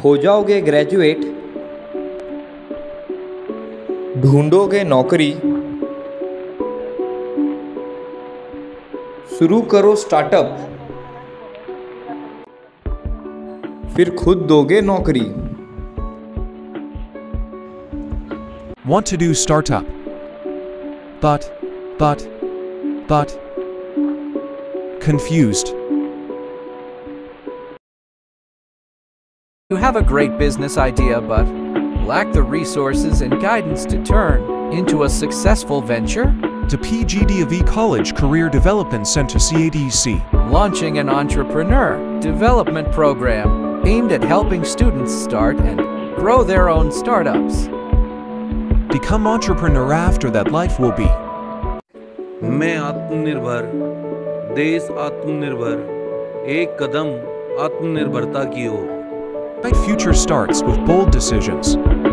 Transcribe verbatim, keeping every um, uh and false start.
हो जाओगे ग्रेजुएट, ढूंढोगे नौकरी, शुरू करो स्टार्टअप, फिर खुद दोगे नौकरी। Want to do startup. But, but, but. Confused. You have a great business idea but lack the resources and guidance to turn into a successful venture? To P G D of E College Career Development Center C A D C. Launching an entrepreneur development program aimed at helping students start and grow their own startups. Become entrepreneur after that life will be. मैं आत्मनिर्भर, देश आत्मनिर्भर, एक कदम आत्मनिर्भरता की ओर। Bright future starts with bold decisions.